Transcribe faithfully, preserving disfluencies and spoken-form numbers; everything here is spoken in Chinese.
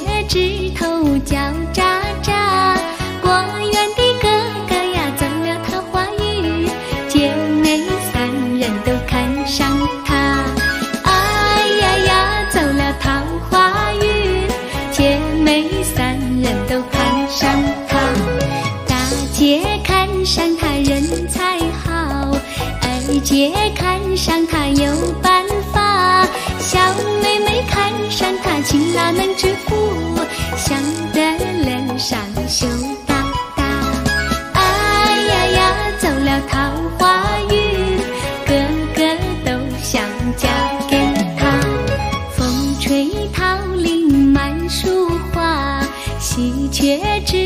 枝头叫喳喳。果园的哥哥呀，走了桃花运，姐妹三人都看上他。哎呀呀，走了桃花运，姐妹三人都看上他。大姐看上他人才好，二姐看上他有办法，小妹妹看上他勤劳能致富，想得脸上羞答答。哎呀呀，走了桃花运，个个都想嫁给他。风吹桃林满树花，喜鹊枝